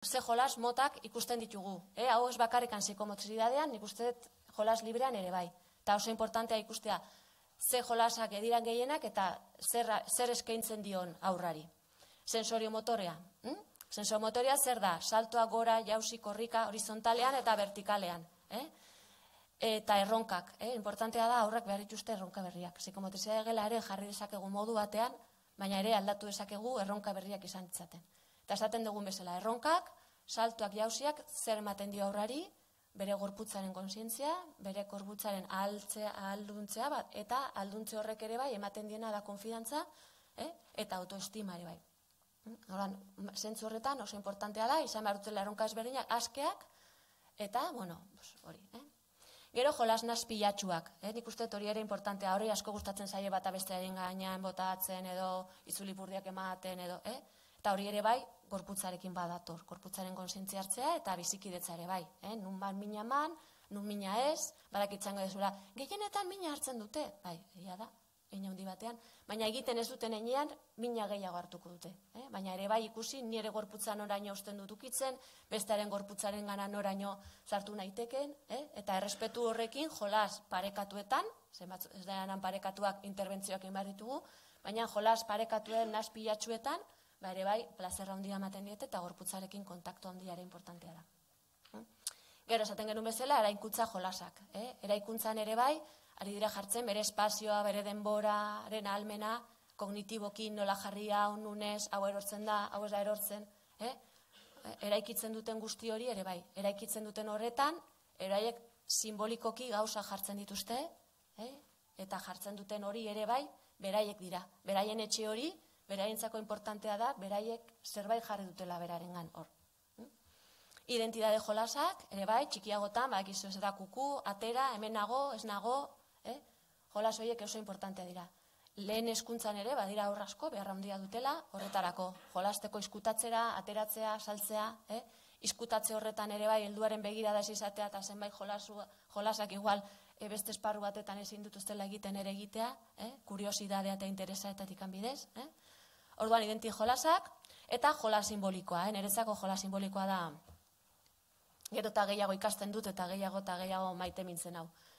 ze jolas motak ikusten ditugu. Hau ez bakarrikan psikomotrizidadean, nik uste dut jolas librean ere bai. Eta oso importantea ikustea ze jolasak ediran gehienak eta zer eskaintzen dion aurrari. Sensoriomotorea. Sensoriomotorea zer da? Saltoa gora, jauzi, korrika, horizontalean eta vertikalean. Eta erronkak. Importantea da aurrak behar dituzte erronka berriak. Psikomotrizidadean gela ere jarri dezakegu modu batean, baina ere aldatu dezakegu erronka berriak izan ditzaten. Eta esaten dugun bezala, erronkak, saltoak, jauziak, zer ematen dio aurrari, bere gorputzaren kontzientzia, bere gorputzaren ahalduntzea, eta alduntze horrek ere bai, ematen diena da konfidantza, eta autoestima ere bai. Zentzu horretan oso importantea da, izan behar dutela erronka ezberdinak, askeak, eta, bueno, hori. Gero jolas nazpilatxuak, nik uste hori ere importantea, hori asko gustatzen zaie bata bestearen gainean botatzen, edo itzulipurdiak ematen, edo, eta hori ere bai, gorputzarekin badator, gorputzaren kontzientzia hartzea eta bizikidetza ere bai. Nun bat mina eman, nun mina ez, badakitzango dezula, gehienetan mina hartzen dute, bai, egia da, hein handi batean, baina egiten ez duten heinean, mina gehiago hartuko dute. Baina ere bai ikusi, nire gorputza noraino usten dut ukitzen, bestearen gorputzaren gana noraino sartu naiteken, eta errespetu horrekin jolas parekatuetan, ez da parekatuak interbentzioak egin behar ditugu, baina jolas parekatuen nazpilatxuetan, ere bai, plazerra handia ematen diete eta gorputzarekin kontaktu handia ere importantea da. Gero, esaten genuen bezala, eraikuntza jolasak. Eraikuntzan ere bai, ari dira jartzen, bere espazioa, bere denboraren ahalmena, kognitibokin nola jarria, nunez, hau erortzen da, hau ez da erortzen. Eraikitzen duten guzti hori ere bai. Eraikitzen duten horretan, eraiek simbolikoki gauza jartzen dituzte, eta jartzen duten hori ere bai, beraiek dira. Beraien etxe hori, beraientzako importantea da, beraiek zerbait jarri dutela berarengan hor. Identidade jolasak, ere bai, txikiagotan, badakizu ez da kuku, atera, hemen nago, ez nago, jolas horiek oso importantea dira. Lehen hezkuntzan ere, badira aurre asko, behar handia dutela, horretarako, jolasteko izkutatzera, ateratzea, saltzea, izkutatze horretan ere bai, helduaren begirada ez izatea, eta zenbait jolasak igual, beste esparru batetan ezin dituztela egiten ere egitea, kuriosidadea eta interesa eta bidez. Orduan, identi jolasak, eta jola simbolikoa, niretzako jola simbolikoa da, gero eta gehiago ikasten dut, eta gehiago maite mintzen hau.